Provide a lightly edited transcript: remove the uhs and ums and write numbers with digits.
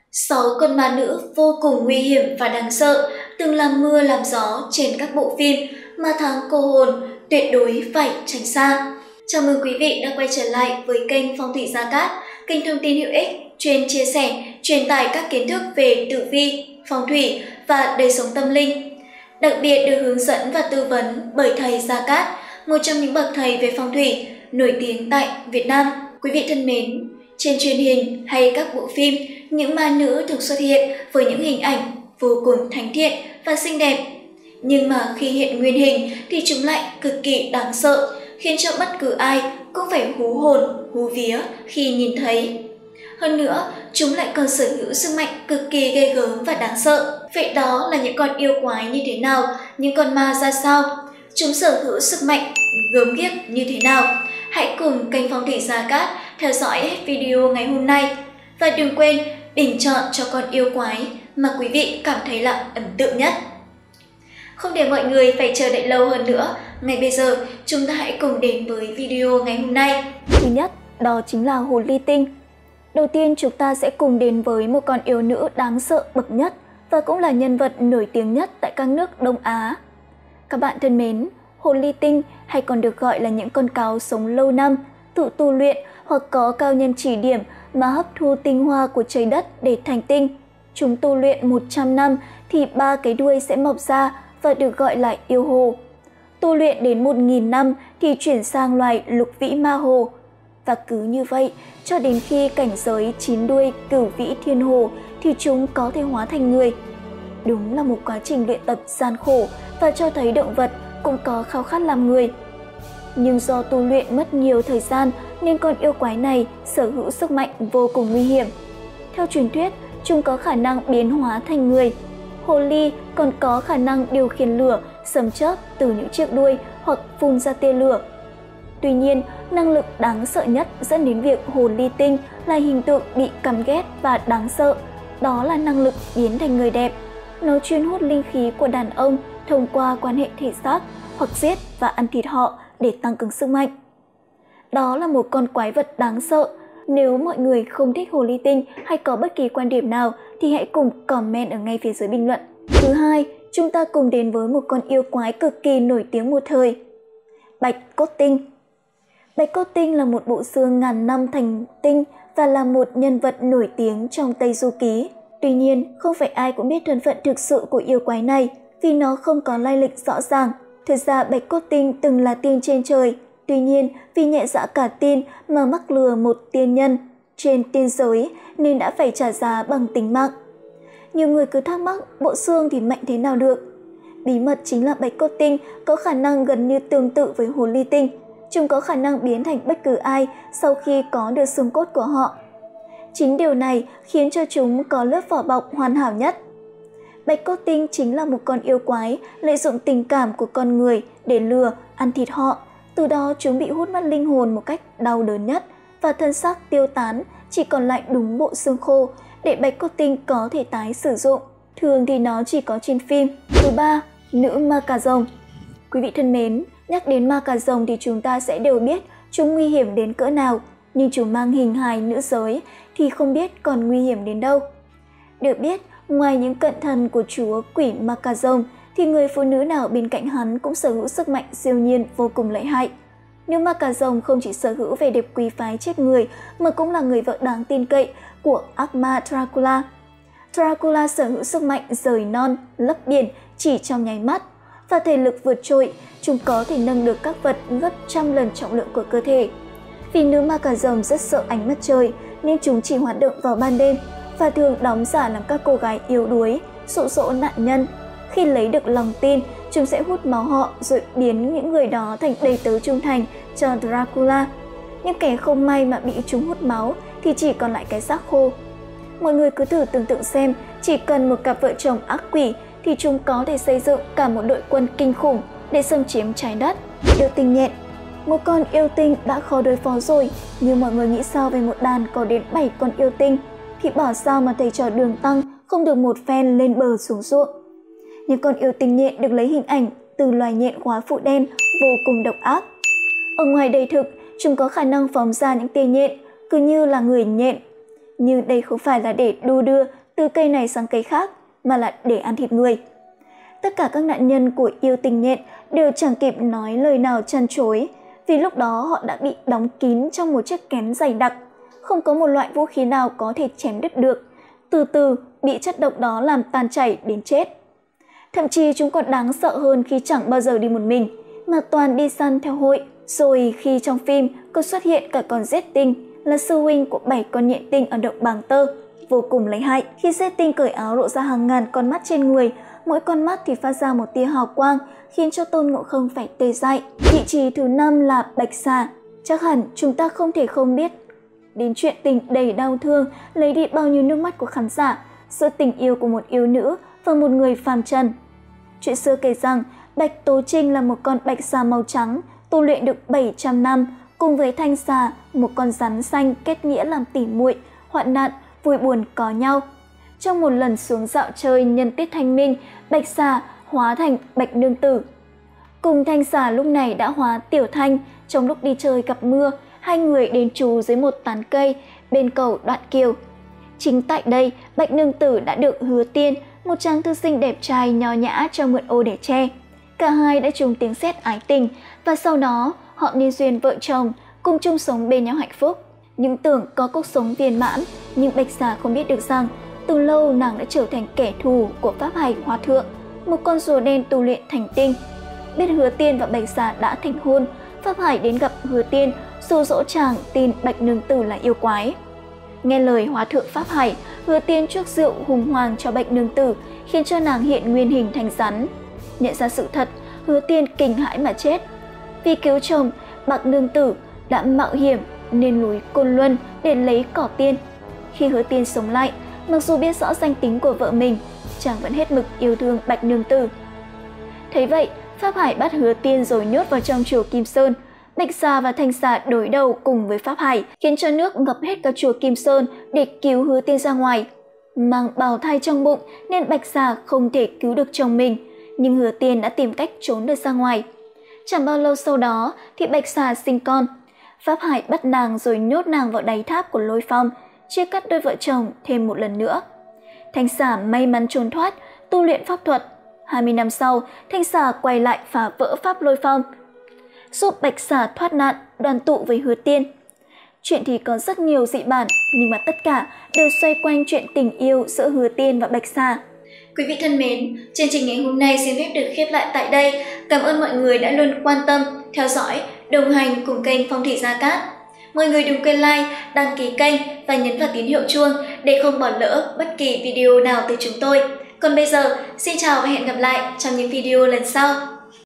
6 con ma nữ vô cùng nguy hiểm và đáng sợ, từng làm mưa làm gió trên các bộ phim mà tháng cô hồn tuyệt đối phải tránh xa. Chào mừng quý vị đã quay trở lại với kênh Phong thủy Gia Cát, kênh thông tin hữu ích chuyên chia sẻ, truyền tải các kiến thức về tử vi, phong thủy và đời sống tâm linh. Đặc biệt được hướng dẫn và tư vấn bởi thầy Gia Cát, một trong những bậc thầy về phong thủy nổi tiếng tại Việt Nam. Quý vị thân mến, trên truyền hình hay các bộ phim, những ma nữ thường xuất hiện với những hình ảnh vô cùng thánh thiện và xinh đẹp. Nhưng mà khi hiện nguyên hình thì chúng lại cực kỳ đáng sợ, khiến cho bất cứ ai cũng phải hú hồn, hú vía khi nhìn thấy. Hơn nữa, chúng lại còn sở hữu sức mạnh cực kỳ ghê gớm và đáng sợ. Vậy đó là những con yêu quái như thế nào, những con ma ra sao? Chúng sở hữu sức mạnh gớm ghiếc như thế nào? Hãy cùng kênh Phong thủy Gia Cát theo dõi hết video ngày hôm nay. Và đừng quên bình chọn cho con yêu quái mà quý vị cảm thấy là ấn tượng nhất. Không để mọi người phải chờ đợi lâu hơn nữa, ngay bây giờ chúng ta hãy cùng đến với video ngày hôm nay. Thứ nhất, đó chính là hồ ly tinh. Đầu tiên chúng ta sẽ cùng đến với một con yêu nữ đáng sợ bậc nhất và cũng là nhân vật nổi tiếng nhất tại các nước Đông Á. Các bạn thân mến, hồ ly tinh hay còn được gọi là những con cáo sống lâu năm, tự tu luyện hoặc có cao nhân chỉ điểm mà hấp thu tinh hoa của trời đất để thành tinh. Chúng tu luyện 100 năm thì 3 cái đuôi sẽ mọc ra và được gọi là yêu hồ. Tu luyện đến 1000 năm thì chuyển sang loài lục vĩ ma hồ. Và cứ như vậy, cho đến khi cảnh giới 9 đuôi cửu vĩ thiên hồ thì chúng có thể hóa thành người. Đúng là một quá trình luyện tập gian khổ và cho thấy động vật cũng có khao khát làm người. Nhưng do tu luyện mất nhiều thời gian nên con yêu quái này sở hữu sức mạnh vô cùng nguy hiểm. Theo truyền thuyết, chúng có khả năng biến hóa thành người. Hồ ly còn có khả năng điều khiển lửa, sấm chớp từ những chiếc đuôi hoặc phun ra tia lửa. Tuy nhiên, năng lực đáng sợ nhất dẫn đến việc hồ ly tinh là hình tượng bị căm ghét và đáng sợ. Đó là năng lực biến thành người đẹp. Nó chuyên hút linh khí của đàn ông thông qua quan hệ thể xác hoặc giết và ăn thịt họ để tăng cường sức mạnh. Đó là một con quái vật đáng sợ. Nếu mọi người không thích hồ ly tinh hay có bất kỳ quan điểm nào thì hãy cùng comment ở ngay phía dưới bình luận. Thứ hai, chúng ta cùng đến với một con yêu quái cực kỳ nổi tiếng một thời. Bạch cốt tinh. Bạch cốt tinh là một bộ xương ngàn năm thành tinh và là một nhân vật nổi tiếng trong Tây Du Ký. Tuy nhiên, không phải ai cũng biết thân phận thực sự của yêu quái này vì nó không có lai lịch rõ ràng. Thực ra bạch cốt tinh từng là tiên trên trời. Tuy nhiên, vì nhẹ dạ cả tin mà mắc lừa một tiên nhân trên tiên giới nên đã phải trả giá bằng tính mạng. Nhiều người cứ thắc mắc bộ xương thì mạnh thế nào được. Bí mật chính là bạch cốt tinh có khả năng gần như tương tự với hồ ly tinh. Chúng có khả năng biến thành bất cứ ai sau khi có được xương cốt của họ. Chính điều này khiến cho chúng có lớp vỏ bọc hoàn hảo nhất. Bạch cốt tinh chính là một con yêu quái lợi dụng tình cảm của con người để lừa, ăn thịt họ. Từ đó chúng bị hút mất linh hồn một cách đau đớn nhất và thân xác tiêu tán, chỉ còn lại đúng bộ xương khô để bạch cốt tinh có thể tái sử dụng. Thường thì nó chỉ có trên phim. Thứ ba, nữ ma cà rồng. Quý vị thân mến, nhắc đến ma cà rồng thì chúng ta sẽ đều biết chúng nguy hiểm đến cỡ nào, nhưng chúng mang hình hài nữ giới thì không biết còn nguy hiểm đến đâu. Được biết, ngoài những cận thần của chúa quỷ ma cà rồng thì người phụ nữ nào bên cạnh hắn cũng sở hữu sức mạnh siêu nhiên vô cùng lợi hại. Nữ ma cà rồng không chỉ sở hữu vẻ đẹp quý phái chết người mà cũng là người vợ đáng tin cậy của ác ma Dracula. Dracula sở hữu sức mạnh rời non, lấp biển chỉ trong nháy mắt và thể lực vượt trội. Chúng có thể nâng được các vật gấp trăm lần trọng lượng của cơ thể. Vì nữ ma cà rồng rất sợ ánh mặt trời nên chúng chỉ hoạt động vào ban đêm và thường đóng giả làm các cô gái yếu đuối, dụ dỗ nạn nhân. Khi lấy được lòng tin, chúng sẽ hút máu họ rồi biến những người đó thành đầy tớ trung thành cho Dracula. Những kẻ không may mà bị chúng hút máu thì chỉ còn lại cái xác khô. Mọi người cứ thử tưởng tượng xem, chỉ cần một cặp vợ chồng ác quỷ thì chúng có thể xây dựng cả một đội quân kinh khủng để xâm chiếm trái đất. Yêu tinh nhện. Một con yêu tinh đã khó đối phó rồi, nhưng mọi người nghĩ sao về một đàn có đến 7 con yêu tinh? Thì bảo sao mà thầy trò Đường Tăng không được một phen lên bờ xuống ruộng. Những con yêu tinh nhện được lấy hình ảnh từ loài nhện khóa phụ đen vô cùng độc ác. Ở ngoài đời thực, chúng có khả năng phóng ra những tia nhện, cứ như là người nhện. Nhưng đây không phải là để đu đưa từ cây này sang cây khác, mà là để ăn thịt người. Tất cả các nạn nhân của yêu tình nhện đều chẳng kịp nói lời nào trăn trối, vì lúc đó họ đã bị đóng kín trong một chiếc kén dày đặc, không có một loại vũ khí nào có thể chém đứt được, từ từ bị chất độc đó làm tan chảy đến chết. Thậm chí chúng còn đáng sợ hơn khi chẳng bao giờ đi một mình, mà toàn đi săn theo hội. Rồi khi trong phim có xuất hiện cả con rết tinh, là sư huynh của 7 con nhện tinh ở động Bàng Tơ, vô cùng lấy hại. Khi rết tinh cởi áo lộ ra hàng ngàn con mắt trên người, mỗi con mắt thì phát ra một tia hào quang, khiến cho Tôn Ngộ Không phải tê dại. Vị trí thứ 5 là Bạch Xà. Chắc hẳn chúng ta không thể không biết đến chuyện tình đầy đau thương lấy đi bao nhiêu nước mắt của khán giả giữa tình yêu của một yêu nữ và một người phàm trần. Chuyện xưa kể rằng Bạch Tố Trinh là một con bạch xà màu trắng tu luyện được 700 năm, cùng với Thanh Xà, một con rắn xanh kết nghĩa làm tỉ muội, hoạn nạn, vui buồn có nhau. Trong một lần xuống dạo chơi nhân tiết thanh minh, Bạch Xà hóa thành Bạch Nương Tử. Cùng Thanh Xà lúc này đã hóa Tiểu Thanh. Trong lúc đi chơi gặp mưa, hai người đến trú dưới một tán cây bên cầu Đoạn Kiều. Chính tại đây, Bạch Nương Tử đã được Hứa Tiên, một chàng thư sinh đẹp trai nho nhã, cho mượn ô để che. Cả hai đã trùng tiếng sét ái tình, và sau đó họ nên duyên vợ chồng, cùng chung sống bên nhau hạnh phúc. Những tưởng có cuộc sống viên mãn, nhưng Bạch Xà không biết được rằng từ lâu nàng đã trở thành kẻ thù của Pháp Hải Hòa Thượng, một con rùa đen tu luyện thành tinh. Biết Hứa Tiên và Bạch Xà đã thành hôn, Pháp Hải đến gặp Hứa Tiên, dụ dỗ chàng tin Bạch Nương Tử là yêu quái. Nghe lời Hòa Thượng Pháp Hải, Hứa Tiên chuốc rượu hùng hoàng cho Bạch Nương Tử, khiến cho nàng hiện nguyên hình thành rắn. Nhận ra sự thật, Hứa Tiên kinh hãi mà chết. Vì cứu chồng, Bạch Nương Tử đã mạo hiểm lên núi Côn Luân để lấy cỏ tiên. Khi Hứa Tiên sống lại, mặc dù biết rõ danh tính của vợ mình, chàng vẫn hết mực yêu thương Bạch Nương Tử. Thấy vậy, Pháp Hải bắt Hứa Tiên rồi nhốt vào trong chùa Kim Sơn. Bạch Xà và Thanh Xà đối đầu cùng với Pháp Hải, khiến cho nước ngập hết cả chùa Kim Sơn để cứu Hứa Tiên ra ngoài. Mang bào thai trong bụng nên Bạch Xà không thể cứu được chồng mình, nhưng Hứa Tiên đã tìm cách trốn được ra ngoài. Chẳng bao lâu sau đó thì Bạch Xà sinh con. Pháp Hải bắt nàng rồi nhốt nàng vào đáy tháp của Lôi Phong, chia cắt đôi vợ chồng thêm một lần nữa. Thanh Xà may mắn trốn thoát, tu luyện pháp thuật. 20 năm sau, Thanh Xà quay lại phá vỡ pháp Lôi Phong, giúp Bạch Xà thoát nạn, đoàn tụ với Hứa Tiên. Chuyện thì có rất nhiều dị bản, nhưng mà tất cả đều xoay quanh chuyện tình yêu giữa Hứa Tiên và Bạch Xà. Quý vị thân mến, chương trình ngày hôm nay xin phép được khép lại tại đây. Cảm ơn mọi người đã luôn quan tâm, theo dõi, đồng hành cùng kênh Phong Thủy Gia Cát. Mọi người đừng quên like, đăng ký kênh và nhấn vào tín hiệu chuông để không bỏ lỡ bất kỳ video nào từ chúng tôi. Còn bây giờ, xin chào và hẹn gặp lại trong những video lần sau.